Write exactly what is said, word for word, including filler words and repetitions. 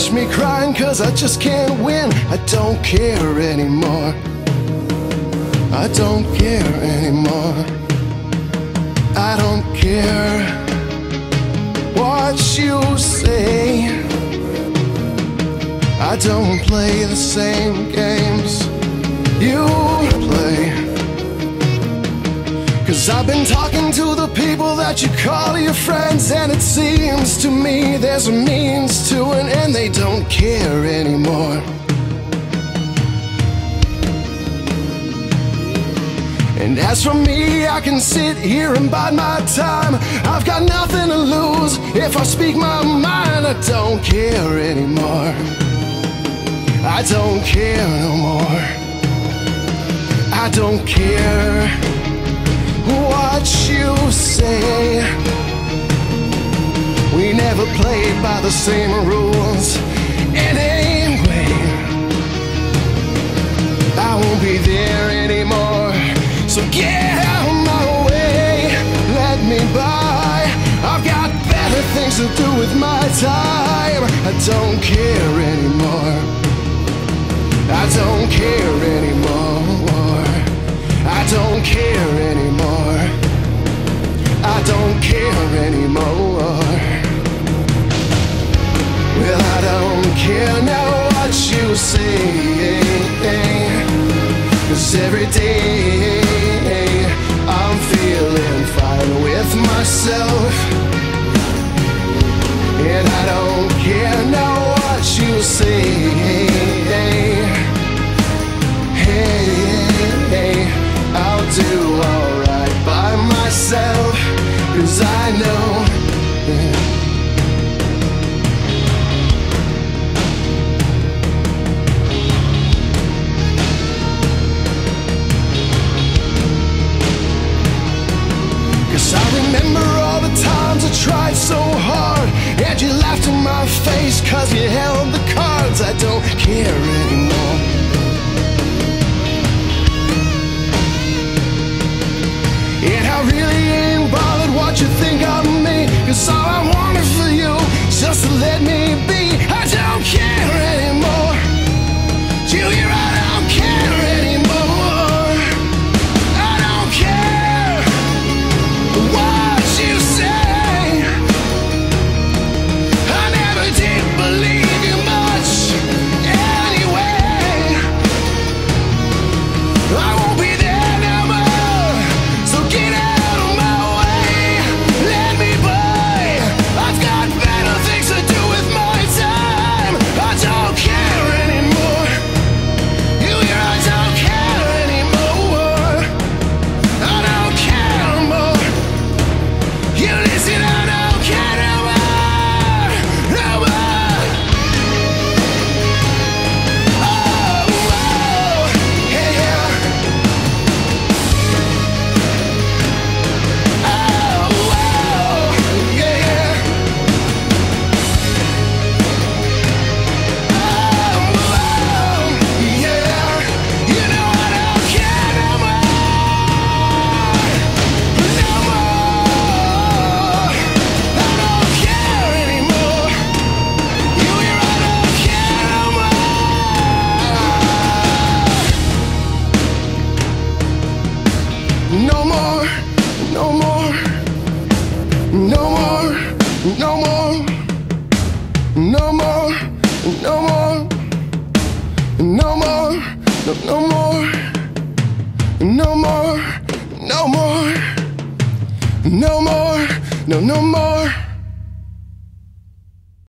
catch me crying, cause I just can't win. I don't care anymore. I don't care anymore. I don't care what you say. I don't play the same games you play. Cause I've been talking to the people that you call your friends, and it seems to me there's a means to an end. They don't care anymore. And as for me, I can sit here and bide my time. I've got nothing to lose if I speak my mind. I don't care anymore. I don't care no more. I don't care what you say. We never played by the same rules anyway. I won't be there anymore, so get out of my way. Let me by. I've got better things to do with my time. I don't care anymore. I don't care anymore. I don't care anymore. I don't care anymore. Well, I don't care now what you say, 'cause every day I'm feeling fine with myself. And I don't care now what you say. Hey, I'll do alright by myself, 'cause I know. I remember all the times I tried so hard, and you laughed in my face 'cause you held the cards. I don't care anymore. And I really ain't bothered what you think of me, 'cause all I wanted for you is just to let me be. I don't care anymore. You hear, I don't care anymore. I don't care what you say. I never did believe you much anyway. I won't be there no more, so get out of my way. Let me by. I've got better things to do with my time. I don't care anymore. You hear, I don't care anymore. I don't care no more. You listen, I don't care no more, no more. Oh, oh, yeah, yeah. Oh, oh, yeah, yeah. Oh, oh, yeah. You know I don't care no more, no more. I don't care anymore. You hear, I don't care no more. No more, no more, no more, no more, no more, no more, no more, no, no more, no more, no more, no more, no, no more.